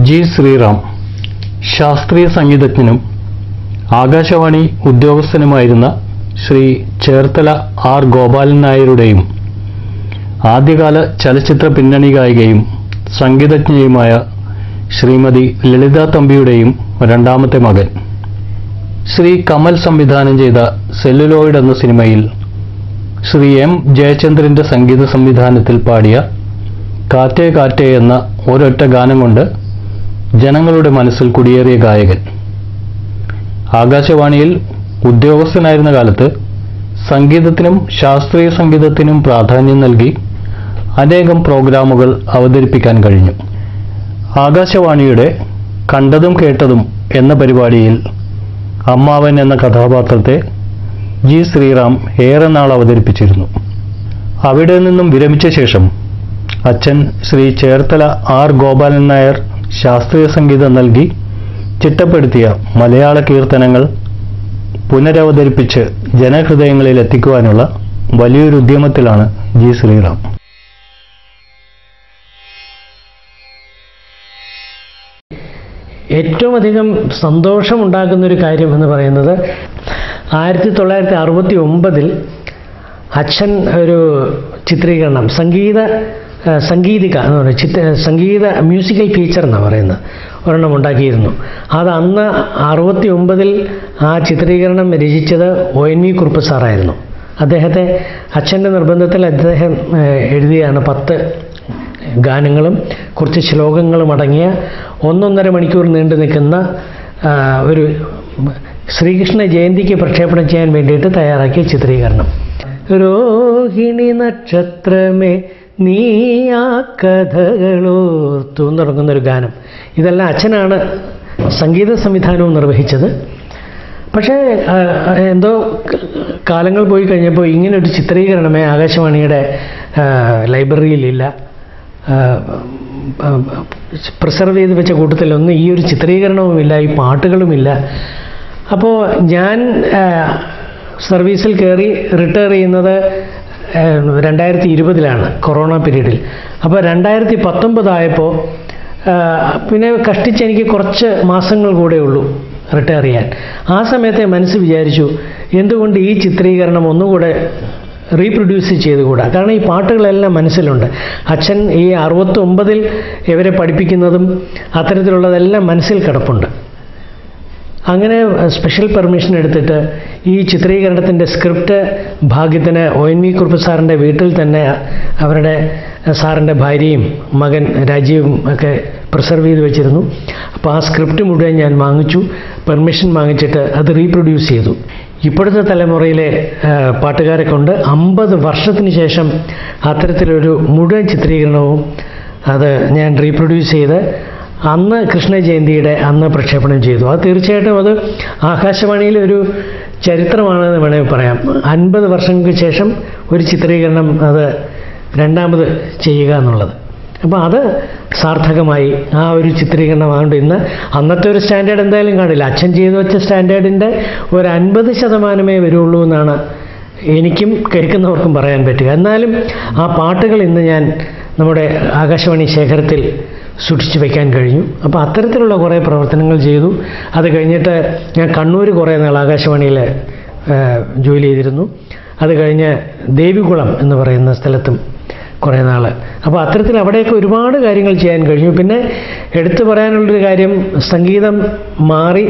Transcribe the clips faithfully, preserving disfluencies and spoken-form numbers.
G Sriram ശാസ്ത്രീയ സംഗീതജ്ഞനും ആകാശവാണി ഉദ്യോഗസ്ഥനുമായിരുന്ന ശ്രീ ചേർത്തല ആർ ഗോപാലൻ നായരുടെയും ആദ്യകാല ചലച്ചിത്ര പിന്നണി ഗായികയും സംഗീതജ്ഞയുമായ ശ്രീമതി ലളിത തമ്പിയുടെയും രണ്ടാമത്തെ മകൻ. ശ്രീ കമൽ സംവിധാനം ചെയ്ത സെല്ലുലോയിഡ് എന്ന സിനിമയിൽ ശ്രീ എം ജയചന്ദ്രന്റെ സംഗീത സംവിധാനത്തിൽ പാടിയ കാറ്റേ കാറ്റേ എന്ന ഒരൊറ്റ ഗാനം കൊണ്ട് ജനങ്ങളുടെ മനസ്സിൽ കുടിയേറിയ ഗായകൻ. ആകാശവാണിയിൽ ഉദ്യോഗസ്ഥനായിരുന്ന കാലത്ത് സംഗീതത്തിനും ശാസ്ത്രീയ സംഗീതത്തിനും പ്രാധാന്യം നൽകി അനേകം പ്രോഗ്രാമുകൾ അവതരിപ്പിക്കാൻ കഴിഞ്ഞു. ആകാശവാണിയുടെ കണ്ടതും കേട്ടതും എന്ന പരിപാടിയിൽ അമ്മാവൻ എന്ന കഥാപാത്രത്തെ ജി ശ്രീറാം ഏറെ നാൾ അവതരിപ്പിച്ചിരുന്നു. അവിടെ നിന്നും വിരമിച്ച ശേഷം അച്ഛൻ ശ്രീ ചേർത്തല ആർ ഗോപാലൻ നായർ ശാസ്ത്രീയ സംഗീതം നൽകി ചിട്ടപ്പെടുത്തിയ മലയാള കീർത്തനങ്ങൾ പുനരവതരിപ്പിച്ച് ജനഹൃദയങ്ങളിൽ എത്തിക്കുവാനുള്ള വലിയൊരു ഉദ്യമത്തിലാണ് ജി ശ്രീറാം. ഏറ്റവും അധികം സന്തോഷമുണ്ടാക്കുന്നൊരു കാര്യം എന്ന് പറയുന്നത് ആയിരത്തി തൊള്ളായിരത്തി അറുപത്തി ഒമ്പതിൽ അച്ഛൻ ഒരു ചിത്രീകരണം സംഗീത സംഗീതിക എന്ന് പറയുന്നത് ചിത്ര സംഗീത മ്യൂസിക്കൽ ഫീച്ചർ എന്നാണ് പറയുന്നത് ഒരെണ്ണം ഉണ്ടാക്കിയിരുന്നു. അത് അന്ന് അറുപത്തി ഒമ്പതിൽ ആ ചിത്രീകരണം രചിച്ചത് ഒ എൻ വി കുറുപ്പ് സാറായിരുന്നു. അദ്ദേഹത്തെ അച്ഛൻ്റെ നിർബന്ധത്തിൽ അദ്ദേഹം എഴുതിയാണ് പത്ത് ഗാനങ്ങളും കുറച്ച് ശ്ലോകങ്ങളും അടങ്ങിയ ഒന്നൊന്നര മണിക്കൂർ നീണ്ടു നിൽക്കുന്ന ഒരു ശ്രീകൃഷ്ണ ജയന്തിക്ക് പ്രക്ഷേപണം ചെയ്യാൻ വേണ്ടിയിട്ട് തയ്യാറാക്കിയ ചിത്രീകരണം. രോഹിണി നക്ഷത്രമേ നീ ആ കഥകളോർത്തു എന്ന് തുടങ്ങുന്നൊരു ഗാനം. ഇതെല്ലാം അച്ഛനാണ് സംഗീത സംവിധാനവും നിർവഹിച്ചത്. പക്ഷേ എന്തോ കാലങ്ങൾ പോയി കഴിഞ്ഞപ്പോൾ ഇങ്ങനൊരു ചിത്രീകരണമേ ആകാശവാണിയുടെ ലൈബ്രറിയിലില്ല. പ്രിസർവ് ചെയ്ത് വെച്ച കൂട്ടത്തിലൊന്നും ഈ ഒരു ചിത്രീകരണവുമില്ല, ഈ പാട്ടുകളുമില്ല. അപ്പോൾ ഞാൻ സർവീസിൽ കയറി റിട്ടയർ ചെയ്യുന്നത് രണ്ടായിരത്തി ഇരുപതിലാണ്, കൊറോണ പീരീഡിൽ. അപ്പോൾ രണ്ടായിരത്തി പത്തൊമ്പതായപ്പോൾ പിന്നെ കഷ്ടിച്ച് എനിക്ക് കുറച്ച് മാസങ്ങൾ കൂടെ ഉള്ളൂ റിട്ടയർ ചെയ്യാൻ. ആ സമയത്തെ മനസ്സ് വിചാരിച്ചു എന്തുകൊണ്ട് ഈ ചിത്രീകരണം ഒന്നുകൂടെ റീപ്രൊഡ്യൂസ് ചെയ്തുകൂടാ. കാരണം ഈ പാട്ടുകളെല്ലാം മനസ്സിലുണ്ട്. അച്ഛൻ ഈ അറുപത്തി ഒമ്പതിൽ ഇവരെ പഠിപ്പിക്കുന്നതും അത്തരത്തിലുള്ളതെല്ലാം മനസ്സിൽ കിടപ്പുണ്ട്. അങ്ങനെ സ്പെഷ്യൽ പെർമിഷൻ എടുത്തിട്ട് ഈ ചിത്രീകരണത്തിൻ്റെ സ്ക്രിപ്റ്റ് ഭാഗ്യത്തിന് ഒ എൻ വി കുറുപ്പ് സാറിൻ്റെ വീട്ടിൽ തന്നെ അവരുടെ സാറിൻ്റെ ഭാര്യയും മകൻ രാജീവും ഒക്കെ പ്രിസർവ് ചെയ്ത് വെച്ചിരുന്നു. അപ്പോൾ ആ സ്ക്രിപ്റ്റ് മുഴുവൻ ഞാൻ വാങ്ങിച്ചു, പെർമിഷൻ വാങ്ങിച്ചിട്ട് അത് റീപ്രൊഡ്യൂസ് ചെയ്തു. ഇപ്പോഴത്തെ തലമുറയിലെ പാട്ടുകാരെ കൊണ്ട് അമ്പത് വർഷത്തിന് ശേഷം അത്തരത്തിലൊരു മുഴുവൻ ചിത്രീകരണവും അത് ഞാൻ റീപ്രൊഡ്യൂസ് ചെയ്ത് അന്ന് കൃഷ്ണ ജയന്തിയുടെ അന്ന് പ്രക്ഷേപണം ചെയ്തു. അത് തീർച്ചയായിട്ടും അത് ആകാശവാണിയിലെ ഒരു ചരിത്രമാണെന്ന് വേണമെങ്കിൽ പറയാം. അൻപത് വർഷങ്ങൾക്ക് ശേഷം ഒരു ചിത്രീകരണം അത് രണ്ടാമത് ചെയ്യുക എന്നുള്ളത്. അപ്പോൾ അത് സാർത്ഥകമായി ആ ഒരു ചിത്രീകരണമാകൊണ്ട് ഇന്ന് അന്നത്തെ ഒരു സ്റ്റാൻഡേർഡ് എന്തായാലും കാണില്ല. അച്ഛൻ ചെയ്തു വെച്ച സ്റ്റാൻഡേർഡിൻ്റെ ഒരു അൻപത് ശതമാനമേ വരുള്ളൂ എന്നാണ് എനിക്കും കേൾക്കുന്നവർക്കും പറയാൻ പറ്റുക. എന്നാലും ആ പാട്ടുകൾ ഇന്ന് ഞാൻ നമ്മുടെ ആകാശവാണി ശേഖരത്തിൽ സൂക്ഷിച്ചു വയ്ക്കാൻ കഴിഞ്ഞു. അപ്പോൾ അത്തരത്തിലുള്ള കുറേ പ്രവർത്തനങ്ങൾ ചെയ്തു. അത് കഴിഞ്ഞിട്ട് ഞാൻ കണ്ണൂർ കുറേ നാൾ ആകാശവാണിയിൽ ജോലി ചെയ്തിരുന്നു. അത് കഴിഞ്ഞ് ദേവികുളം എന്ന് പറയുന്ന സ്ഥലത്തും കുറേ നാൾ. അപ്പോൾ അത്തരത്തിൽ അവിടെയൊക്കെ ഒരുപാട് കാര്യങ്ങൾ ചെയ്യാൻ കഴിഞ്ഞു. പിന്നെ എടുത്തു പറയാനുള്ളൊരു കാര്യം, സംഗീതം മാറി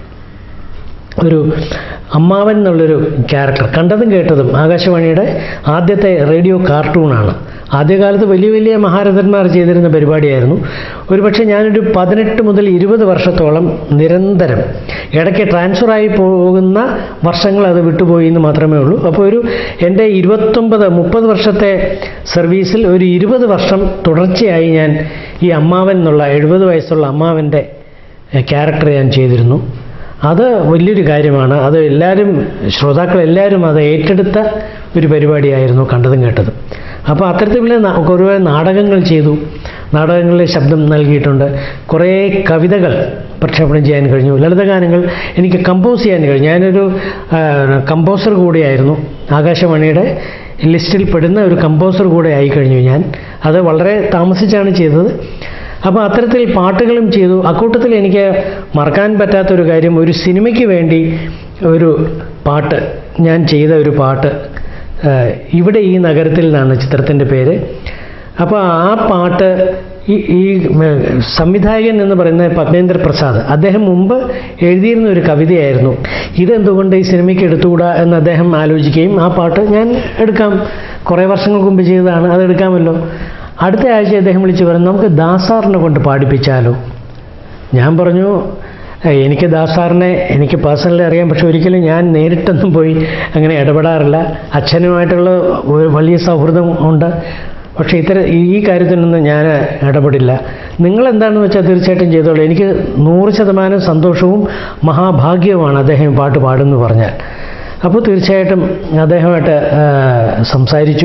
ഒരു അമ്മാവൻ എന്നുള്ളൊരു ക്യാരക്ടർ കണ്ടതും കേട്ടതും ആകാശവാണിയുടെ ആദ്യത്തെ റേഡിയോ കാർട്ടൂണാണ്. ആദ്യകാലത്ത് വലിയ വലിയ മഹാരഥന്മാർ ചെയ്തിരുന്ന പരിപാടിയായിരുന്നു. ഒരുപക്ഷെ ഞാനൊരു പതിനെട്ട് മുതൽ ഇരുപത് വർഷത്തോളം നിരന്തരം, ഇടയ്ക്ക് ട്രാൻസ്ഫറായി പോകുന്ന വർഷങ്ങൾ അത് വിട്ടുപോയി എന്ന് മാത്രമേ ഉള്ളൂ. അപ്പോൾ ഒരു എൻ്റെ ഇരുപത്തൊമ്പത് മുപ്പത് വർഷത്തെ സർവീസിൽ ഒരു ഇരുപത് വർഷം തുടർച്ചയായി ഞാൻ ഈ അമ്മാവൻ എന്നുള്ള എഴുപത് വയസ്സുള്ള അമ്മാവൻ്റെ ക്യാരക്ടർ ഞാൻ ചെയ്തിരുന്നു. അത് വലിയൊരു കാര്യമാണ്. അത് എല്ലാവരും ശ്രോതാക്കളെല്ലാവരും അത് ഏറ്റെടുത്ത ഒരു പരിപാടിയായിരുന്നു കണ്ടതും കേട്ടതും. അപ്പോൾ അത്തരത്തിലുള്ള കുറേ നാടകങ്ങൾ ചെയ്തു, നാടകങ്ങളിൽ ശബ്ദം നൽകിയിട്ടുണ്ട്. കുറേ കവിതകൾ പ്രക്ഷേപണം ചെയ്യാൻ കഴിഞ്ഞു. ലളിതഗാനങ്ങൾ എനിക്ക് കമ്പോസ് ചെയ്യാൻ കഴിഞ്ഞു. ഞാനൊരു കമ്പോസർ കൂടിയായിരുന്നു. ആകാശവാണിയുടെ ലിസ്റ്റിൽ പെടുന്ന ഒരു കമ്പോസർ കൂടെ ആയിക്കഴിഞ്ഞു ഞാൻ. അത് വളരെ താമസിച്ചാണ് ചെയ്തത്. അപ്പോൾ അത്തരത്തിൽ പാട്ടുകളും ചെയ്തു. അക്കൂട്ടത്തിൽ എനിക്ക് മറക്കാൻ പറ്റാത്തൊരു കാര്യം, ഒരു സിനിമയ്ക്ക് വേണ്ടി ഒരു പാട്ട് ഞാൻ ചെയ്ത ഒരു പാട്ട്, ഇവിടെ ഈ നഗരത്തിൽ നിന്നാണ് ചിത്രത്തിൻ്റെ പേര്. അപ്പോൾ ആ പാട്ട് ഈ ഈ സംവിധായകൻ എന്ന് പറയുന്നത് പത്മേന്ദ്ര പ്രസാദ്, അദ്ദേഹം മുമ്പ് എഴുതിയിരുന്ന ഒരു കവിതയായിരുന്നു. ഇതെന്തുകൊണ്ട് ഈ സിനിമയ്ക്ക് എടുത്തുകൂടാ എന്ന് അദ്ദേഹം ആലോചിക്കുകയും ആ പാട്ട് ഞാൻ എടുക്കാം, കുറേ വർഷങ്ങൾക്ക് മുമ്പ് ചെയ്തതാണ്, അതെടുക്കാമല്ലോ. അടുത്ത ആഴ്ച അദ്ദേഹം വിളിച്ച് പറഞ്ഞു, നമുക്ക് ദാസാറിനെ കൊണ്ട് പാടിപ്പിച്ചാലോ. ഞാൻ പറഞ്ഞു, എനിക്ക് ദാസാറിനെ എനിക്ക് പേഴ്സണലി അറിയാം, പക്ഷെ ഒരിക്കലും ഞാൻ നേരിട്ടൊന്നും പോയി അങ്ങനെ ഇടപെടാറില്ല. അച്ഛനുമായിട്ടുള്ള വലിയ സൗഹൃദം ഉണ്ട്, പക്ഷേ ഇത്തരം ഈ കാര്യത്തിനൊന്നും ഞാൻ ഇടപെടില്ല. നിങ്ങളെന്താണെന്ന് വെച്ചാൽ തീർച്ചയായിട്ടും ചെയ്തോളൂ. എനിക്ക് നൂറ് ശതമാനം സന്തോഷവും മഹാഭാഗ്യവുമാണ് അദ്ദേഹം പാട്ട് പാടുമെന്ന് പറഞ്ഞാൽ. അപ്പോൾ തീർച്ചയായിട്ടും അദ്ദേഹമായിട്ട് സംസാരിച്ചു.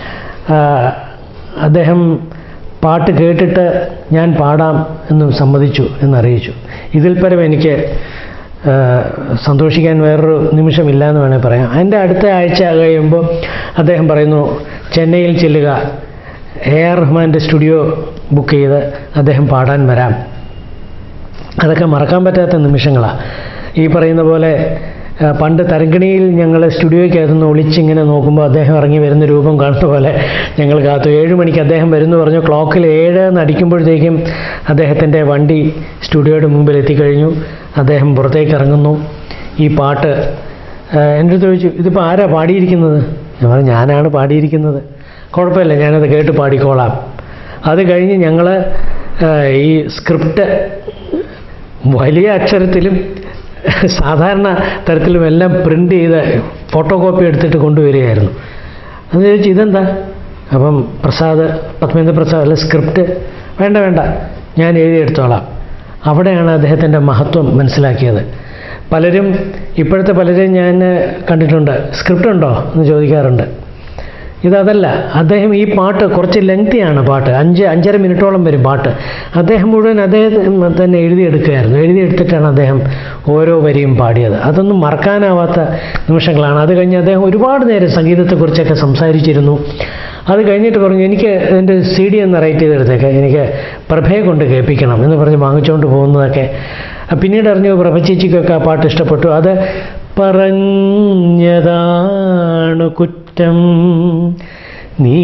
അദ്ദേഹം പാട്ട് കേട്ടിട്ട് ഞാൻ പാടാം എന്നും സമ്മതിച്ചു എന്നറിയിച്ചു. ഇതിൽ പരം എനിക്ക് സന്തോഷിക്കാൻ വേറൊരു നിമിഷമില്ല എന്ന് വേണേൽ പറയാം. അതിൻ്റെ അടുത്ത ആഴ്ച കഴിയുമ്പോൾ അദ്ദേഹം പറയുന്നു, ചെന്നൈയിൽ ചെല്ലുക, എ ആർ റഹ്മാൻ്റെ സ്റ്റുഡിയോ ബുക്ക് ചെയ്ത് അദ്ദേഹം പാടാൻ വരാം. അതൊക്കെ മറക്കാൻ പറ്റാത്ത നിമിഷങ്ങളാണ്. ഈ പറയുന്ന പോലെ പണ്ട് തരങ്കിണിയിൽ ഞങ്ങൾ സ്റ്റുഡിയോയ്ക്കകത്തുനിന്ന് ഒളിച്ചിങ്ങനെ നോക്കുമ്പോൾ അദ്ദേഹം ഇറങ്ങി വരുന്ന രൂപം കാണുന്ന പോലെ ഞങ്ങൾ കാത്തു. ഏഴ് മണിക്ക് അദ്ദേഹം വരുന്നു പറഞ്ഞു. ക്ലോക്കിൽ ഏഴ് എന്ന് അടിക്കുമ്പോഴത്തേക്കും അദ്ദേഹത്തിൻ്റെ വണ്ടി സ്റ്റുഡിയോയുടെ മുമ്പിൽ എത്തിക്കഴിഞ്ഞു. അദ്ദേഹം പുറത്തേക്ക് ഇറങ്ങുന്നു. ഈ പാട്ട് എൻ്റെ അടുത്ത് ചോദിച്ചു, ഇതിപ്പോൾ ആരാ പാടിയിരിക്കുന്നത്? ഞാൻ പറഞ്ഞു, ഞാനാണ് പാടിയിരിക്കുന്നത്. കുഴപ്പമില്ല, ഞാനത് കേട്ട് പാടിക്കോളാം. അത് കഴിഞ്ഞ് ഞങ്ങൾ ഈ സ്ക്രിപ്റ്റ് വലിയ അക്ഷരത്തിലും സാധാരണ തരത്തിലും എല്ലാം പ്രിൻ്റ് ചെയ്ത് ഫോട്ടോ കോപ്പി എടുത്തിട്ട് കൊണ്ടുവരികയായിരുന്നു. അത് ചോദിച്ചു, ഇതെന്താ? അപ്പം പ്രസാദ്, പത്മേന്ദ്ര പ്രസാദ് അല്ല, സ്ക്രിപ്റ്റ് വേണ്ട വേണ്ട ഞാൻ എഴുതിയെടുത്തോളാം. അവിടെയാണ് അദ്ദേഹത്തിൻ്റെ മഹത്വം മനസ്സിലാക്കിയത്. പലരും ഇപ്പോഴത്തെ പലരെയും ഞാൻ കണ്ടിട്ടുണ്ട്, സ്ക്രിപ്റ്റ് ഉണ്ടോ എന്ന് ചോദിക്കാറുണ്ട്. ഇതല്ല, അദ്ദേഹം ഈ പാട്ട് കുറച്ച് ലെങ്തിയാണ് പാട്ട്, അഞ്ച് അഞ്ചര മിനിറ്റോളം വരും പാട്ട്. അദ്ദേഹം മുഴുവൻ അദ്ദേഹം തന്നെ എഴുതിയെടുക്കുകയായിരുന്നു. എഴുതിയെടുത്തിട്ടാണ് അദ്ദേഹം ഓരോ വരിയും പാടിയത്. അതൊന്നും മറക്കാനാവാത്ത നിമിഷങ്ങളാണ്. അത് കഴിഞ്ഞ് അദ്ദേഹം ഒരുപാട് നേരം സംഗീതത്തെക്കുറിച്ചൊക്കെ സംസാരിച്ചിരുന്നു. അത് കഴിഞ്ഞിട്ട് പറഞ്ഞു, എനിക്ക് എൻ്റെ സി ഡി ഒന്ന് റൈറ്റ് ചെയ്തെടുത്തേക്ക്, എനിക്ക് പ്രഭയെ കൊണ്ട് കേൾപ്പിക്കണം എന്ന് പറഞ്ഞ് വാങ്ങിച്ചുകൊണ്ട് പോകുന്നതൊക്കെ പിന്നീട് അറിഞ്ഞു. പ്രഭ ചേച്ചിക്കൊക്കെ ആ പാട്ട് ഇഷ്ടപ്പെട്ടു. അത് പറഞ്ഞതാണ് കുറ്റം, നീ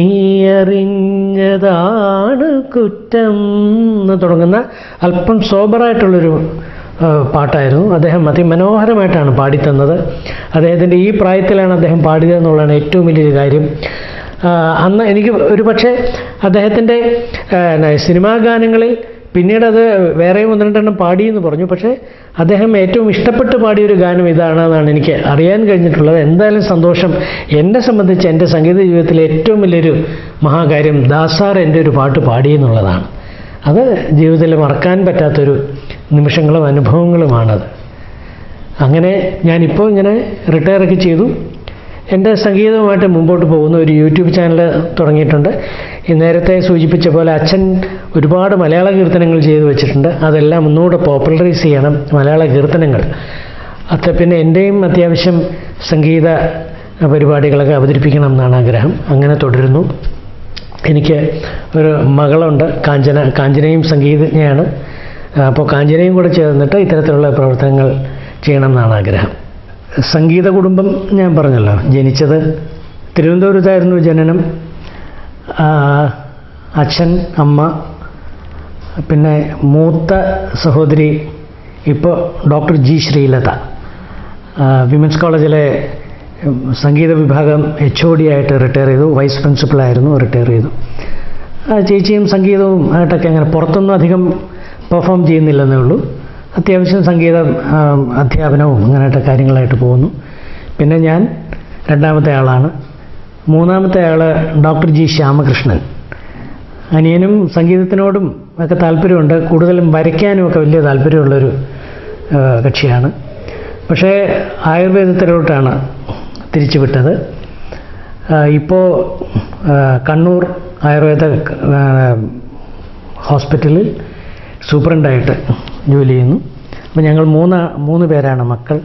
അറിഞ്ഞതാണ് കുറ്റം എന്ന് തുടങ്ങുന്ന അല്പം സോബറായിട്ടുള്ളൊരു പാട്ടായിരുന്നു. അദ്ദേഹം അതിമനോഹരമായിട്ടാണ് പാടിത്തന്നത്. അദ്ദേഹത്തിൻ്റെ ഈ പ്രായത്തിലാണ് അദ്ദേഹം പാടിയതെന്നുള്ളതാണ് ഏറ്റവും വലിയൊരു കാര്യം. അന്ന് എനിക്ക് ഒരു പക്ഷേ അദ്ദേഹത്തിൻ്റെ സിനിമാ ഗാനങ്ങളിൽ പിന്നീട് അത് വേറെയും ഒന്ന് രണ്ടെണ്ണം പാടിയെന്ന് പറഞ്ഞു. പക്ഷേ അദ്ദേഹം ഏറ്റവും ഇഷ്ടപ്പെട്ട് പാടിയൊരു ഗാനം ഇതാണെന്നാണ് എനിക്ക് അറിയാൻ കഴിഞ്ഞിട്ടുള്ളത്. എന്തായാലും സന്തോഷം. എന്നെ സംബന്ധിച്ച് എൻ്റെ സംഗീത ജീവിതത്തിലെ ഏറ്റവും വലിയൊരു മഹാകാര്യം ദാസാർ എൻ്റെ ഒരു പാട്ട് പാടിയെന്നുള്ളതാണ്. അത് ജീവിതത്തിൽ മറക്കാൻ പറ്റാത്തൊരു നിമിഷങ്ങളും അനുഭവങ്ങളുമാണത്. അങ്ങനെ ഞാനിപ്പോൾ ഇങ്ങനെ റിട്ടയറൊക്കെ ചെയ്തു. എൻ്റെ സംഗീതവുമായിട്ട് മുമ്പോട്ട് പോകുന്ന ഒരു യൂട്യൂബ് ചാനൽ തുടങ്ങിയിട്ടുണ്ട്. ഈ നേരത്തെ സൂചിപ്പിച്ച പോലെ അച്ഛൻ ഒരുപാട് മലയാള കീർത്തനങ്ങൾ ചെയ്തു വെച്ചിട്ടുണ്ട്. അതെല്ലാം ഒന്നുകൂടെ പോപ്പുലറൈസ് ചെയ്യണം, മലയാള കീർത്തനങ്ങൾ. അത് പിന്നെ എൻ്റെയും അത്യാവശ്യം സംഗീത പരിപാടികളൊക്കെ അവതരിപ്പിക്കണം എന്നാണ് ആഗ്രഹം. അങ്ങനെ തുടരുന്നു. എനിക്ക് ഒരു മകളുണ്ട്, കാഞ്ചന. കാഞ്ചനയും സംഗീതജ്ഞയാണ്. അപ്പോൾ കാഞ്ചനയും കൂടെ ചേർന്നിട്ട് ഇത്തരത്തിലുള്ള പ്രവർത്തനങ്ങൾ ചെയ്യണം എന്നാണ് ആഗ്രഹം. സംഗീത കുടുംബം ഞാൻ പറഞ്ഞല്ലോ, ജനിച്ചത് തിരുവനന്തപുരത്തായിരുന്നു ജനനം. അച്ഛൻ, അമ്മ, പിന്നെ മൂത്ത സഹോദരി ഇപ്പോൾ ഡോക്ടർ ജി ശ്രീലത വിമൻസ് കോളേജിലെ സംഗീത വിഭാഗം എച്ച് ഒ ഡി ആയിട്ട് റിട്ടയർ ചെയ്തു. വൈസ് പ്രിൻസിപ്പളായിരുന്നു, റിട്ടയർ ചെയ്തു. ചേച്ചിയും സംഗീതവും ആയിട്ടൊക്കെ അങ്ങനെ പുറത്തൊന്നും അധികം പെർഫോം ചെയ്യുന്നില്ലെന്നേ ഉള്ളൂ. അത്യാവശ്യം സംഗീത അധ്യാപനവും അങ്ങനെയായിട്ട് കാര്യങ്ങളായിട്ട് പോകുന്നു. പിന്നെ ഞാൻ രണ്ടാമത്തെ ആളാണ്. മൂന്നാമത്തെ ആൾ ഡോക്ടർ ജി ശ്യാമകൃഷ്ണൻ. അനിയനും സംഗീതത്തിനോടും ഒക്കെ താല്പര്യമുണ്ട്, കൂടുതലും വരയ്ക്കാനും ഒക്കെ വലിയ താല്പര്യമുള്ളൊരു കക്ഷിയാണ്. പക്ഷേ ആയുർവേദത്തിലോട്ടാണ് തിരിച്ചു വിട്ടത്. ഇപ്പോൾ കണ്ണൂർ ആയുർവേദ ഹോസ്പിറ്റലിൽ സൂപ്രണ്ടായിട്ട് ജോലി ചെയ്യുന്നു. അപ്പോൾ ഞങ്ങൾ മൂന്ന് മൂന്ന് പേരാണ് മക്കൾ.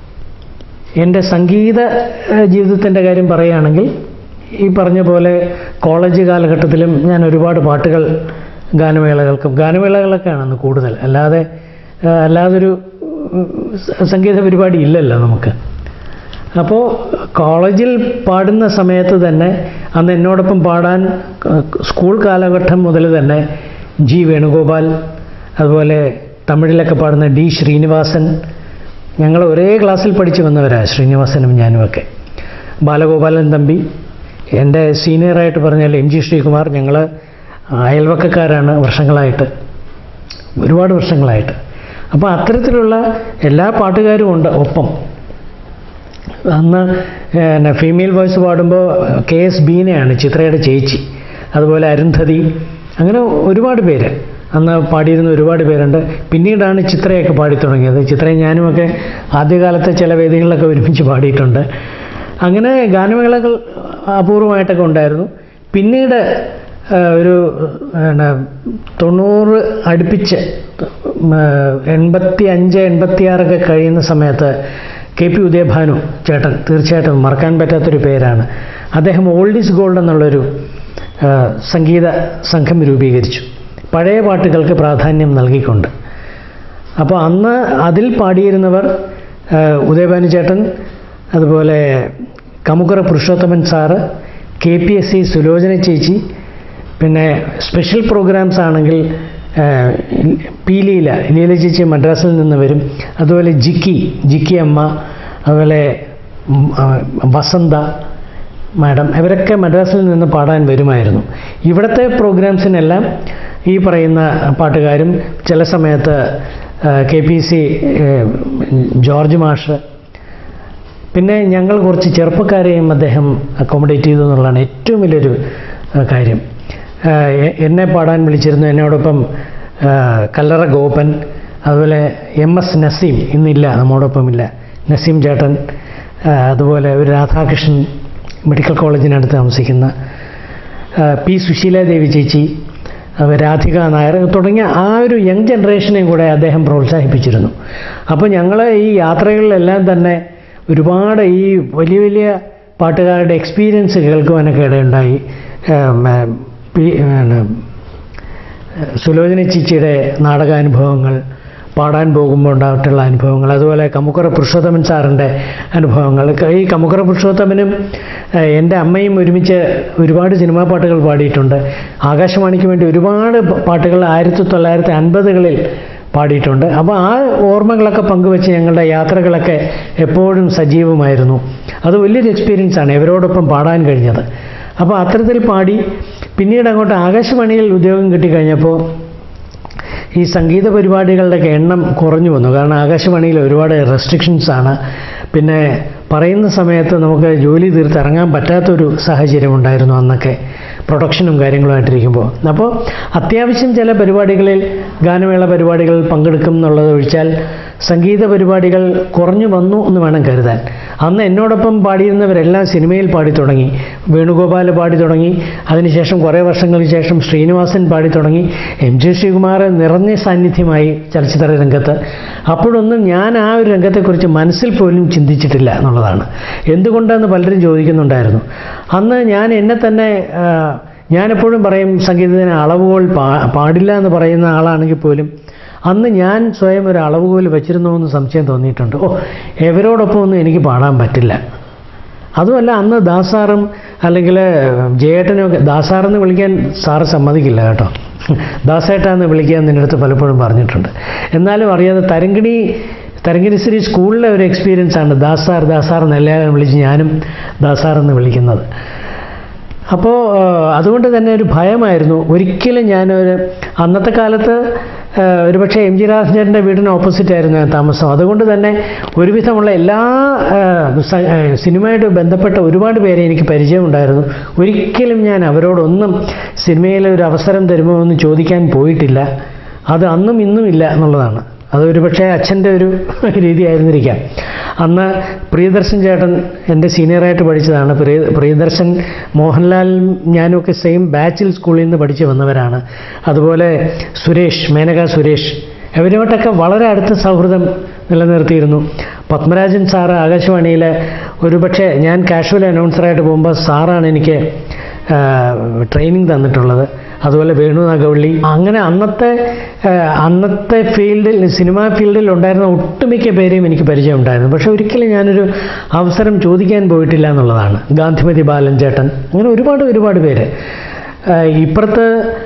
എൻ്റെ സംഗീത ജീവിതത്തിൻ്റെ കാര്യം പറയുകയാണെങ്കിൽ ഈ പറഞ്ഞ പോലെ കോളേജ് കാലഘട്ടത്തിലും ഞാൻ ഒരുപാട് പാട്ടുകൾ ഗാനമേളകൾക്കും ഗാനമേളകളൊക്കെയാണ് അന്ന് കൂടുതൽ, അല്ലാതെ അല്ലാതൊരു സംഗീത പരിപാടി ഇല്ലല്ലോ നമുക്ക്. അപ്പോൾ കോളേജിൽ പാടുന്ന സമയത്ത് തന്നെ അന്ന് എന്നോടൊപ്പം പാടാൻ സ്കൂൾ കാലഘട്ടം മുതൽ തന്നെ ജി വേണുഗോപാൽ, അതുപോലെ തമിഴിലൊക്കെ പാടുന്ന ഡി ശ്രീനിവാസൻ, ഞങ്ങൾ ഒരേ ക്ലാസ്സിൽ പഠിച്ചു വന്നവരാണ് ശ്രീനിവാസനും ഞാനുമൊക്കെ. ബാലഗോപാലൻ തമ്പി, എൻ്റെ സീനിയറായിട്ട് പറഞ്ഞാൽ എം ജി ശ്രീകുമാർ, ഞങ്ങൾ അയൽവക്കക്കാരാണ് വർഷങ്ങളായിട്ട്, ഒരുപാട് വർഷങ്ങളായിട്ട്. അപ്പോൾ അത്തരത്തിലുള്ള എല്ലാ പാട്ടുകാരും ഉണ്ട് ഒപ്പം. അന്ന് പിന്നെ ഫീമെയിൽ വോയിസ് പാടുമ്പോൾ കെ എസ് ബീനയാണ് ചിത്രയുടെ ചേച്ചി, അതുപോലെ അരുന്ധതി, അങ്ങനെ ഒരുപാട് പേര് അന്ന് പാടിയിരുന്ന ഒരുപാട് പേരുണ്ട്. പിന്നീടാണ് ചിത്രയൊക്കെ പാടി തുടങ്ങിയത്. ചിത്രയും ഞാനുമൊക്കെ ആദ്യകാലത്തെ ചില വേദികളിലൊക്കെ ഒരുമിച്ച് പാടിയിട്ടുണ്ട്. അങ്ങനെ ഗാനമേളകൾ അപൂർവമായിട്ടൊക്കെ ഉണ്ടായിരുന്നു. പിന്നീട് ഒരു തൊണ്ണൂറ് അടുപ്പിച്ച് എൺപത്തി അഞ്ച് എൺപത്തി ആറൊക്കെ കഴിയുന്ന സമയത്ത് കെ പി ഉദയഭാനു ചേട്ടൻ, തീർച്ചയായിട്ടും മറക്കാൻ പറ്റാത്തൊരു പേരാണ്, അദ്ദേഹം ഓൾഡ് ഈസ് ഗോൾഡ് എന്നുള്ളൊരു സംഗീത സംഘം രൂപീകരിച്ചു, പഴയ പാട്ടുകൾക്ക് പ്രാധാന്യം നൽകിക്കൊണ്ട്. അപ്പോൾ അന്ന് അതിൽ പാടിയിരുന്നവർ ഉദയഭാനു ചേട്ടൻ, അതുപോലെ Kamukara Purushothaman sir, K P S C Sulochana ചേച്ചി, പിന്നെ സ്പെഷ്യൽ പ്രോഗ്രാംസ് ആണെങ്കിൽ പി ലീല, ലീല ചേച്ചി മദ്രാസിൽ നിന്ന് വരും, അതുപോലെ ജിക്കി ജിക്കി അമ്മ, അതുപോലെ വസന്ത മാഡം, ഇവരൊക്കെ മദ്രാസിൽ നിന്ന് പാടാൻ വരുമായിരുന്നു. ഇവിടുത്തെ പ്രോഗ്രാംസിനെല്ലാം ഈ പറയുന്ന പാട്ടുകാരും, ചില സമയത്ത് കെ പി സി ജോർജ് മാഷ്, പിന്നെ ഞങ്ങൾ കുറച്ച് ചെറുപ്പക്കാരെയും അദ്ദേഹം അക്കോമഡേറ്റ് ചെയ്തു എന്നുള്ളതാണ് ഏറ്റവും വലിയൊരു കാര്യം. എന്നെ പാടാൻ വിളിച്ചിരുന്നു, എന്നോടൊപ്പം കല്ലറ ഗോപൻ, അതുപോലെ എം എസ് നസീം, ഇന്നില്ല, നമ്മോടൊപ്പം ഇല്ല, നസീം ചേട്ടൻ, അതുപോലെ ഒരു രാധാകൃഷ്ണൻ മെഡിക്കൽ കോളേജിനടുത്ത് താമസിക്കുന്ന പി സുശീലാദേവി ചേച്ചി, രാധിക നായർ തുടങ്ങിയ ആ ഒരു യങ് ജനറേഷനെയും കൂടെ അദ്ദേഹം പ്രോത്സാഹിപ്പിച്ചിരുന്നു. അപ്പോൾ ഞങ്ങൾ ഈ യാത്രകളിലെല്ലാം തന്നെ ഒരുപാട് ഈ വലിയ വലിയ പാട്ടുകാരുടെ എക്സ്പീരിയൻസ് കേൾക്കുവാനൊക്കെ ഇടയുണ്ടായി. സുലോചന ചേച്ചിയുടെ നാടകാനുഭവങ്ങൾ, പാടാൻ പോകുമ്പോൾ ഉണ്ടായിട്ടുള്ള അനുഭവങ്ങൾ, അതുപോലെ കമുക്കറ പുരുഷോത്തമൻ സാറിൻ്റെ അനുഭവങ്ങൾ. ഈ കമുക്കറ പുരുഷോത്തമനും എൻ്റെ അമ്മയും ഒരുമിച്ച് ഒരുപാട് സിനിമാ പാട്ടുകൾ പാടിയിട്ടുണ്ട്. ആകാശവാണിക്ക് വേണ്ടി ഒരുപാട് പാട്ടുകൾ ആയിരത്തി തൊള്ളായിരത്തി അൻപതുകളിൽ പാടിയിട്ടുണ്ട്. അപ്പോൾ ആ ഓർമ്മകളൊക്കെ പങ്കുവെച്ച് ഞങ്ങളുടെ യാത്രകളൊക്കെ എപ്പോഴും സജീവമായിരുന്നു. അത് വലിയൊരു എക്സ്പീരിയൻസാണ് ഇവരോടൊപ്പം പാടാൻ കഴിഞ്ഞത്. അപ്പോൾ അത്തരത്തിൽ പാടി പിന്നീട് അങ്ങോട്ട് ആകാശവാണിയിൽ ഉദ്യോഗം കിട്ടിക്കഴിഞ്ഞപ്പോൾ ഈ സംഗീത പരിപാടികളുടെയൊക്കെ എണ്ണം കുറഞ്ഞു വന്നു. കാരണം ആകാശവാണിയിൽ ഒരുപാട് റെസ്ട്രിക്ഷൻസാണ്. പിന്നെ പറയുന്ന സമയത്ത് നമുക്ക് ജോലി തീർത്തിറങ്ങാൻ പറ്റാത്തൊരു സാഹചര്യം ഉണ്ടായിരുന്നു അന്നൊക്കെ, പ്രൊഡക്ഷനും കാര്യങ്ങളുമായിട്ടിരിക്കുമ്പോൾ. അപ്പോൾ അത്യാവശ്യം ചില പരിപാടികളിൽ, ഗാനമേള പരിപാടികളിൽ പങ്കെടുക്കും എന്നുള്ളത് ഒഴിച്ചാൽ സംഗീത പരിപാടികൾ കുറഞ്ഞു വന്നു എന്ന് വേണം കരുതാൻ. അന്ന് എന്നോടൊപ്പം പാടിയിരുന്നവരെല്ലാം സിനിമയിൽ പാടി തുടങ്ങി. വേണുഗോപാൽ പാടി തുടങ്ങി, അതിനുശേഷം കുറേ വർഷങ്ങൾക്ക് ശേഷം ശ്രീനിവാസൻ പാടി തുടങ്ങി, എം ജി ശ്രീകുമാർ നിറഞ്ഞ സാന്നിധ്യമായി ചലച്ചിത്ര രംഗത്ത്. അപ്പോഴൊന്നും ഞാൻ ആ ഒരു രംഗത്തെക്കുറിച്ച് മനസ്സിൽ പോലും ചിന്തിച്ചിട്ടില്ല എന്നുള്ളതാണ്. എന്തുകൊണ്ടെന്ന് പലരും ചോദിക്കുന്നുണ്ടായിരുന്നു. അന്ന് ഞാൻ എന്നെ തന്നെ, ഞാനെപ്പോഴും പറയും സംഗീതത്തിന് അളവുകൾ പാ പാടില്ല എന്ന് പറയുന്ന ആളാണെങ്കിൽ പോലും അന്ന് ഞാൻ സ്വയം ഒരു അളവുകോൽ വെച്ചിരുന്നോ എന്ന് സംശയം തോന്നിയിട്ടുണ്ട്. ഓ, എവരോടൊപ്പം ഒന്നും എനിക്ക് പാടാൻ പറ്റില്ല. അതുമല്ല, അന്ന് ദാസാറും അല്ലെങ്കിൽ ജയേട്ടനൊക്കെ, ദാസാറെന്ന് വിളിക്കാൻ സാറ് സമ്മതിക്കില്ല കേട്ടോ, ദാസേട്ടാന്ന് വിളിക്കാൻ നിൻ്റെ അടുത്ത് പലപ്പോഴും പറഞ്ഞിട്ടുണ്ട്. എന്നാലും അറിയാതെ തരങ്കിണി തരങ്കിണിശ്രീ സ്കൂളിലെ ഒരു എക്സ്പീരിയൻസ് ആണ് ദാസാർ ദാസാർ എന്നെല്ലാവരും വിളിച്ച് ഞാനും ദാസാറെന്ന് വിളിക്കുന്നത്. അപ്പോൾ അതുകൊണ്ട് തന്നെ ഒരു ഭയമായിരുന്നു. ഒരിക്കലും ഞാനൊരു, അന്നത്തെ കാലത്ത് ഒരുപക്ഷെ എം ജി രാജേന്ദ്രൻ്റെ വീടിന് ഓപ്പോസിറ്റ് ആയിരുന്നു ഞാൻ താമസം. അതുകൊണ്ട് തന്നെ ഒരുവിധമുള്ള എല്ലാ സിനിമയായിട്ട് ബന്ധപ്പെട്ട ഒരുപാട് പേരെ എനിക്ക് പരിചയമുണ്ടായിരുന്നു. ഒരിക്കലും ഞാൻ അവരോടൊന്നും സിനിമയിലെ ഒരു അവസരം തരുമോ എന്ന് ചോദിക്കാൻ പോയിട്ടില്ല. അത് അന്നും ഇന്നും ഇല്ല എന്നുള്ളതാണ്. അതൊരു പക്ഷേ അച്ഛൻ്റെ ഒരു രീതിയായിരുന്നിരിക്കാം. അന്ന് പ്രിയദർശൻ ചേട്ടൻ എൻ്റെ സീനിയറായിട്ട് പഠിച്ചതാണ്. പ്രിയ പ്രിയദർശൻ മോഹൻലാൽ ഞാനൊക്കെ സെയിം ബാച്ചിൽ സ്കൂളിൽ നിന്ന് പഠിച്ച് വന്നവരാണ്. അതുപോലെ സുരേഷ്, മേനക സുരേഷ്, ഇവരോട്ടൊക്കെ വളരെ അടുത്ത സൗഹൃദം നിലനിർത്തിയിരുന്നു. പത്മരാജൻ സാറ് ആകാശവാണിയിലെ, ഒരുപക്ഷെ ഞാൻ കാഷ്വൽ അനൗൺസറായിട്ട് പോകുമ്പോൾ സാറാണ് എനിക്ക് ട്രെയിനിങ് തന്നിട്ടുള്ളത്. അതുപോലെ വേണു നാഗവള്ളി. അങ്ങനെ അന്നത്തെ അന്നത്തെ ഫീൽഡിൽ, സിനിമാ ഫീൽഡിൽ ഉണ്ടായിരുന്ന ഒട്ടുമിക്ക പേരെയും എനിക്ക് പരിചയമുണ്ടായിരുന്നു. പക്ഷെ ഒരിക്കലും ഞാനൊരു അവസരം ചോദിക്കാൻ പോയിട്ടില്ല എന്നുള്ളതാണ്. ഗാന്ധിമതി ബാലൻ ചേട്ടൻ, അങ്ങനെ ഒരുപാട് ഒരുപാട് പേര്. ഇപ്പുറത്ത്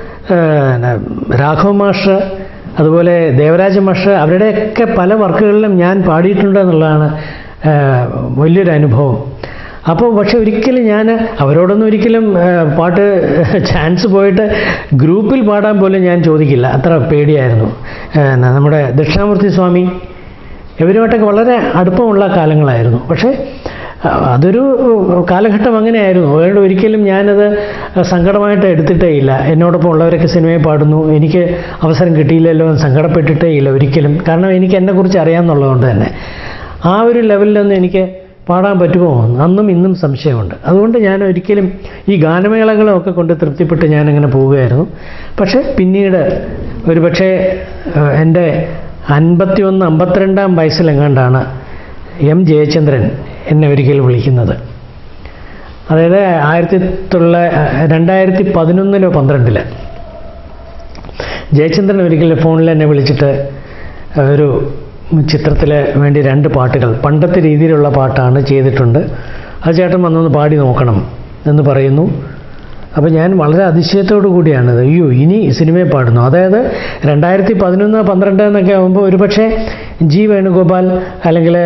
രാഘവ മാഷ്, അതുപോലെ ദേവരാജ മാഷ്, അവരുടെയൊക്കെ പല വർക്കുകളിലും ഞാൻ പാടിയിട്ടുണ്ട് എന്നുള്ളതാണ് വലിയൊരു അനുഭവം. അപ്പോൾ പക്ഷെ ഒരിക്കലും ഞാൻ അവരോടൊന്നും ഒരിക്കലും പാട്ട് ചാൻസ് പോയിട്ട് ഗ്രൂപ്പിൽ പാടാൻ പോലും ഞാൻ ചോദിക്കില്ല, അത്ര പേടിയായിരുന്നു. നമ്മുടെ ദക്ഷിണാമൂർത്തി സ്വാമി ഇവരുമായിട്ടൊക്കെ വളരെ അടുപ്പമുള്ള കാലങ്ങളായിരുന്നു. പക്ഷേ അതൊരു കാലഘട്ടം അങ്ങനെയായിരുന്നു. അതുകൊണ്ട് ഒരിക്കലും ഞാനത് സങ്കടമായിട്ട് എടുത്തിട്ടേ ഇല്ല. എന്നോടൊപ്പം ഉള്ളവരൊക്കെ സിനിമയിൽ പാടുന്നു, എനിക്ക് അവസരം കിട്ടിയില്ലല്ലോ എന്ന് സങ്കടപ്പെട്ടിട്ടേ ഇല്ല ഒരിക്കലും. കാരണം എനിക്ക് എന്നെക്കുറിച്ച് അറിയാമെന്നുള്ളതുകൊണ്ട് തന്നെ ആ ഒരു ലെവലിലൊന്നും എനിക്ക് പാടാൻ പറ്റുമോ അന്നും ഇന്നും സംശയമുണ്ട്. അതുകൊണ്ട് ഞാൻ ഒരിക്കലും ഈ ഗാനമേളകളൊക്കെ കൊണ്ട് തൃപ്തിപ്പെട്ട് ഞാനങ്ങനെ പോവുകയായിരുന്നു. പക്ഷേ പിന്നീട് ഒരു പക്ഷേ എൻ്റെ അൻപത്തി ഒന്ന് അമ്പത്തിരണ്ടാം വയസ്സിലെങ്ങാണ്ടാണ് എം ജയചന്ദ്രൻ എന്നെ ഒരിക്കൽ വിളിക്കുന്നത്. അതായത് ആയിരത്തി തൊള്ള രണ്ടായിരത്തി പതിനൊന്നിലോ പന്ത്രണ്ടില് ജയചന്ദ്രൻ ഒരിക്കൽ ഫോണിൽ എന്നെ വിളിച്ചിട്ട് ഒരു ചിത്രത്തിൽ വേണ്ടി രണ്ട് പാട്ടുകൾ, പണ്ടത്തെ രീതിയിലുള്ള പാട്ടാണ് ചെയ്തിട്ടുണ്ട്, അത് ചേട്ടൻ വന്നൊന്ന് പാടി നോക്കണം എന്ന് പറയുന്നു. അപ്പോൾ ഞാൻ വളരെ അതിശയത്തോടു കൂടിയാണത്, അയ്യോ ഇനി സിനിമയിൽ പാടുന്നു. അതായത് രണ്ടായിരത്തി പതിനൊന്ന് പന്ത്രണ്ട് എന്നൊക്കെ ആകുമ്പോൾ ഒരു പക്ഷേ ജി വേണുഗോപാൽ അല്ലെങ്കിൽ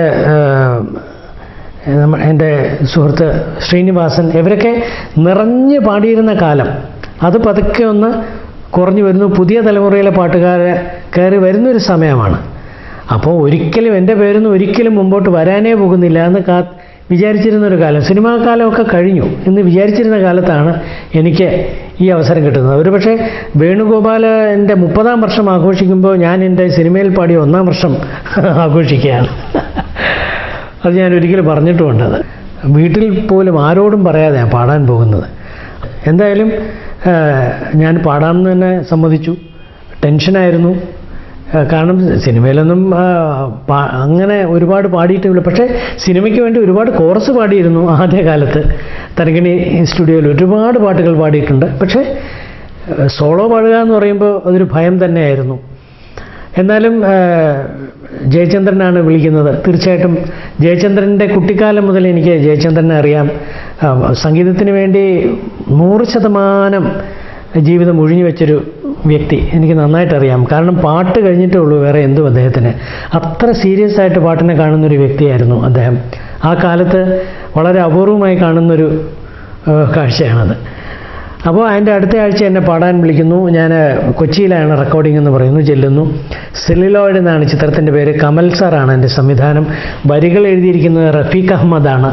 എൻ്റെ സുഹൃത്ത് ശ്രീനിവാസൻ ഇവരൊക്കെ നിറഞ്ഞ് പാടിയിരുന്ന കാലം. അത് പതുക്കെ ഒന്ന് കുറഞ്ഞു വരുന്നു, പുതിയ തലമുറയിലെ പാട്ടുകാരെ കയറി വരുന്നൊരു സമയമാണ്. അപ്പോൾ ഒരിക്കലും എൻ്റെ പേരൊന്നും ഒരിക്കലും മുമ്പോട്ട് വരാനേ പോകുന്നില്ല എന്ന് കാ വിചാരിച്ചിരുന്നൊരു കാലം, സിനിമാ കാലമൊക്കെ കഴിഞ്ഞു എന്ന് വിചാരിച്ചിരുന്ന കാലത്താണ് എനിക്ക് ഈ അവസരം കിട്ടുന്നത്. ഒരു പക്ഷേ വേണുഗോപാൽ എൻ്റെ മുപ്പതാം വർഷം ആഘോഷിക്കുമ്പോൾ ഞാൻ എൻ്റെ സിനിമയിൽ പാടിയ ഒന്നാം വർഷം ആഘോഷിക്കുകയാണ്. അത് ഞാൻ ഒരിക്കലും പറഞ്ഞിട്ടുമുണ്ടത്. വീട്ടിൽ പോലും ആരോടും പറയാതെ ഞാൻ പാടാൻ പോകുന്നത്. എന്തായാലും ഞാൻ പാടാമെന്ന് തന്നെ സമ്മതിച്ചു. ടെൻഷനായിരുന്നു, കാരണം സിനിമയിലൊന്നും അങ്ങനെ ഒരുപാട് പാടിയിട്ടില്ല. പക്ഷേ സിനിമയ്ക്ക് വേണ്ടി ഒരുപാട് കോറസ് പാടിയിരുന്നു ആദ്യകാലത്ത്. തരങ്കിണി സ്റ്റുഡിയോയിൽ ഒരുപാട് പാട്ടുകൾ പാടിയിട്ടുണ്ട്. പക്ഷേ സോളോ പാടുക എന്ന് പറയുമ്പോൾ അതൊരു ഭയം തന്നെയായിരുന്നു. എന്നാലും ജയചന്ദ്രനാണ് വിളിക്കുന്നത്. തീർച്ചയായിട്ടും ജയചന്ദ്രൻ്റെ കുട്ടിക്കാലം മുതൽ എനിക്ക് ജയചന്ദ്രനെ അറിയാം. സംഗീതത്തിന് വേണ്ടി നൂറ് ശതമാനം ജീവിതം ഒഴിഞ്ഞു വെച്ചൊരു വ്യക്തി എനിക്ക് നന്നായിട്ടറിയാം. കാരണം പാട്ട് കഴിഞ്ഞിട്ടേ ഉള്ളൂ വേറെ എന്തും അദ്ദേഹത്തിന്. അത്ര സീരിയസ് ആയിട്ട് പാട്ടിനെ കാണുന്നൊരു വ്യക്തിയായിരുന്നു അദ്ദേഹം. ആ കാലത്ത് വളരെ അപൂർവമായി കാണുന്നൊരു കാഴ്ചയാണത്. അപ്പോൾ അതിൻ്റെ അടുത്ത ആഴ്ച എന്നെ പാടാൻ വിളിക്കുന്നു. ഞാൻ കൊച്ചിയിലാണ് റെക്കോർഡിംഗ് എന്ന് പറയുന്നു. ചെല്ലുന്നു. സെല്ലുലോയിഡ് എന്നാണ് ചിത്രത്തിൻ്റെ പേര്. കമൽ സാറാണ് എൻ്റെ സംവിധാനം. വരികൾ എഴുതിയിരിക്കുന്നത് റഫീഖ് അഹമ്മദാണ്.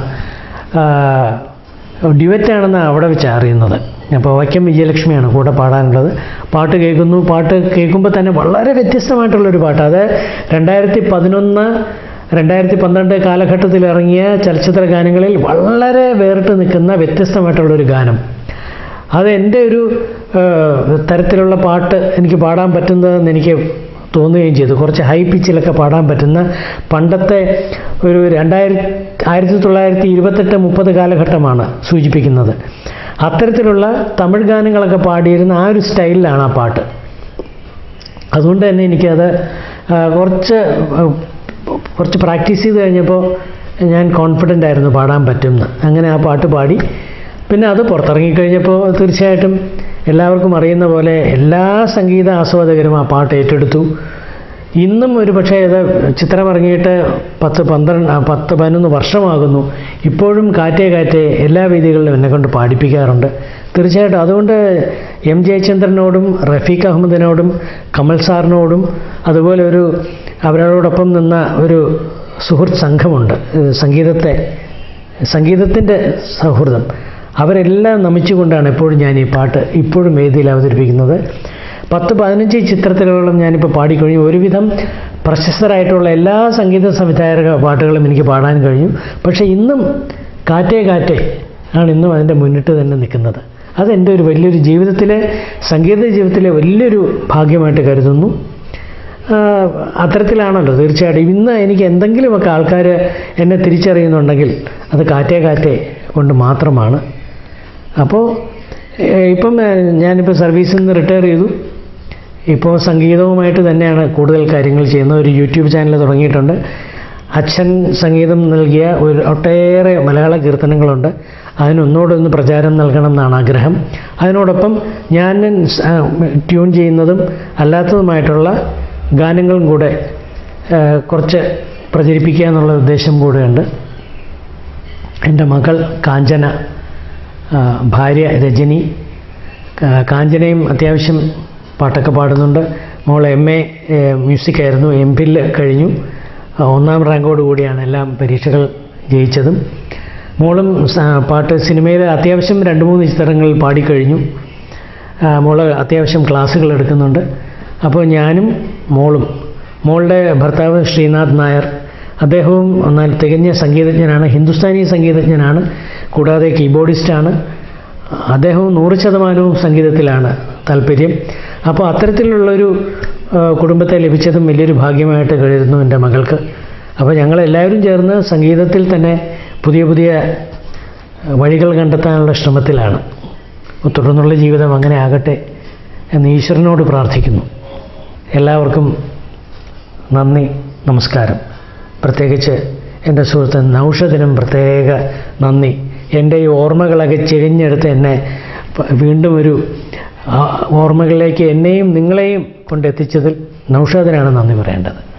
ഡ്യുവറ്റാണെന്നാണ് അവിടെ വെച്ച് അറിയുന്നത്. അപ്പോൾ വൈക്കം വിജയലക്ഷ്മിയാണ് കൂടെ പാടാനുള്ളത്. പാട്ട് കേൾക്കുന്നു. പാട്ട് കേൾക്കുമ്പോൾ തന്നെ വളരെ വ്യത്യസ്തമായിട്ടുള്ളൊരു പാട്ട്. അത് രണ്ടായിരത്തി പതിനൊന്ന് രണ്ടായിരത്തി പന്ത്രണ്ട് കാലഘട്ടത്തിൽ ഇറങ്ങിയ ചലച്ചിത്ര ഗാനങ്ങളിൽ വളരെ വേറിട്ട് നിൽക്കുന്ന വ്യത്യസ്തമായിട്ടുള്ളൊരു ഗാനം. അത് എൻ്റെ ഒരു തരത്തിലുള്ള പാട്ട് എനിക്ക് പാടാൻ പറ്റുന്നതെന്ന് എനിക്ക് തോന്നുകയും ചെയ്തു. കുറച്ച് ഹൈ പിച്ചിലൊക്കെ പാടാൻ പറ്റുന്ന പണ്ടത്തെ ഒരു രണ്ടായിരത്തി ആയിരത്തി തൊള്ളായിരത്തി ഇരുപത്തെട്ട് മുപ്പത് കാലഘട്ടമാണ് സൂചിപ്പിക്കുന്നത്. അത്തരത്തിലുള്ള തമിഴ് ഗാനങ്ങളൊക്കെ പാടിയിരുന്ന ആ ഒരു സ്റ്റൈലിലാണ് ആ പാട്ട്. അതുകൊണ്ട് തന്നെ എനിക്കത് കുറച്ച് കുറച്ച് പ്രാക്ടീസ് ചെയ്ത് കഴിഞ്ഞപ്പോൾ ഞാൻ കോൺഫിഡൻ്റ് ആയിരുന്നു പാടാൻ പറ്റുമെന്ന്. അങ്ങനെ ആ പാട്ട് പാടി. പിന്നെ അത് പുറത്തിറങ്ങിക്കഴിഞ്ഞപ്പോൾ തീർച്ചയായിട്ടും എല്ലാവർക്കും അറിയുന്ന പോലെ എല്ലാ സംഗീത ആസ്വാദകരും ആ പാട്ട് ഏറ്റെടുത്തു. ഇന്നും ഒരു പക്ഷേ ഇത് ചിത്രം ഇറങ്ങിയിട്ട് പത്ത് പന്ത്രണ്ട് പത്ത് പതിനൊന്ന് വർഷമാകുന്നു. ഇപ്പോഴും കാറ്റേ കാറ്റേ എല്ലാ വേദികളിലും എന്നെ കൊണ്ട് പാടിപ്പിക്കാറുണ്ട്. തീർച്ചയായിട്ടും അതുകൊണ്ട് എം ജയചന്ദ്രനോടും റഫീഖ് അഹമ്മദിനോടും കമൽ സാറിനോടും അതുപോലെ ഒരു അവരോടൊപ്പം നിന്ന ഒരു സുഹൃത്ത് സംഘമുണ്ട്, സംഗീതത്തെ സംഗീതത്തിൻ്റെ സൗഹൃദം. അവരെല്ലാം നമിച്ചുകൊണ്ടാണ് എപ്പോഴും ഞാൻ ഈ പാട്ട് ഇപ്പോഴും വേദിയിൽ അവതരിപ്പിക്കുന്നത്. പത്ത് പതിനഞ്ച് ചിത്രത്തിലോളം ഞാനിപ്പോൾ പാടിക്കഴിഞ്ഞു. ഒരുവിധം പ്രശസ്തരായിട്ടുള്ള എല്ലാ സംഗീത സംവിധായക പാട്ടുകളും എനിക്ക് പാടാൻ കഴിഞ്ഞു. പക്ഷേ ഇന്നും കാറ്റേ കാറ്റേ ആണ് ഇന്നും അതിൻ്റെ മുന്നിട്ട് തന്നെ നിൽക്കുന്നത്. അതെൻ്റെ ഒരു വലിയൊരു ജീവിതത്തിലെ സംഗീത ജീവിതത്തിലെ വലിയൊരു ഭാഗ്യമായിട്ട് കരുതുന്നു. അത്തരത്തിലാണല്ലോ തീർച്ചയായിട്ടും ഇന്ന് എനിക്ക് എന്തെങ്കിലുമൊക്കെ ആൾക്കാർ എന്നെ തിരിച്ചറിയുന്നുണ്ടെങ്കിൽ അത് കാറ്റേ കാറ്റേ കൊണ്ട് മാത്രമാണ്. അപ്പോൾ ഇപ്പം ഞാനിപ്പോൾ സർവീസിൽ നിന്ന് റിട്ടയർ ചെയ്തു. ഇപ്പോൾ സംഗീതവുമായിട്ട് തന്നെയാണ് കൂടുതൽ കാര്യങ്ങൾ ചെയ്യുന്നത്. ഒരു യൂട്യൂബ് ചാനൽ തുടങ്ങിയിട്ടുണ്ട്. അച്ഛൻ സംഗീതം നൽകിയ ഒരു ഒട്ടേറെ മലയാള കീർത്തനങ്ങളുണ്ട്. അതിനൊന്നുകൂടെ പ്രചാരം നൽകണം എന്നാണ് ആഗ്രഹം. അതിനോടൊപ്പം ഞാൻ ട്യൂൺ ചെയ്യുന്നതും അല്ലാത്തതുമായിട്ടുള്ള ഗാനങ്ങളും കൂടെ കുറച്ച് പ്രചരിപ്പിക്കുക എന്നുള്ള ഉദ്ദേശം കൂടെയുണ്ട്. എൻ്റെ മകൾ കാഞ്ചന, ഭാര്യ രജനി. കാഞ്ചനയും അത്യാവശ്യം പാട്ടൊക്കെ പാടുന്നുണ്ട്. മോൾ എം എ മ്യൂസിക്കായിരുന്നു, എം ഫിൽ കഴിഞ്ഞു. ഒന്നാം റാങ്കോട് കൂടിയാണ് എല്ലാം പരീക്ഷകൾ ജയിച്ചതും. മോളും പാട്ട് സിനിമയിൽ അത്യാവശ്യം രണ്ട് മൂന്ന് ചിത്രങ്ങളിൽ പാടിക്കഴിഞ്ഞു. മോൾ അത്യാവശ്യം ക്ലാസ്സുകൾ എടുക്കുന്നുണ്ട്. അപ്പോൾ ഞാനും മോളും, മോളുടെ ഭർത്താവ് ശ്രീനാഥ് നായർ, അദ്ദേഹവും എന്നാൽ തികഞ്ഞ സംഗീതജ്ഞനാണ്, ഹിന്ദുസ്ഥാനി സംഗീതജ്ഞനാണ്, കൂടാതെ കീബോർഡിസ്റ്റാണ്. അദ്ദേഹവും നൂറ് ശതമാനവും സംഗീതത്തിലാണ് താല്പര്യം. അപ്പോൾ അത്തരത്തിലുള്ളൊരു കുടുംബത്തെ ലഭിച്ചതും വലിയൊരു ഭാഗ്യമായിട്ട് കരുതുന്നു എൻ്റെ മകൾക്ക്. അപ്പോൾ ഞങ്ങളെല്ലാവരും ചേർന്ന് സംഗീതത്തിൽ തന്നെ പുതിയ പുതിയ വഴികൾ കണ്ടെത്താനുള്ള ശ്രമത്തിലാണ്. തുടർന്നുള്ള ജീവിതം അങ്ങനെ ആകട്ടെ എന്ന് ഈശ്വരനോട് പ്രാർത്ഥിക്കുന്നു. എല്ലാവർക്കും നന്ദി, നമസ്കാരം. പ്രത്യേകിച്ച് എൻ്റെ സുഹൃത്ത് നൗഷദിനും പ്രത്യേക നന്ദി. എൻ്റെ ഈ ഓർമ്മകളൊക്കെ ചെരിഞ്ഞെടുത്ത് എന്നെ വീണ്ടും ഒരു ഓർമ്മകളിലേക്ക് എന്നെയും നിങ്ങളെയും കൊണ്ടെത്തിച്ചതിൽ നൗഷാദിനാണ് നന്ദി പറയേണ്ടത്.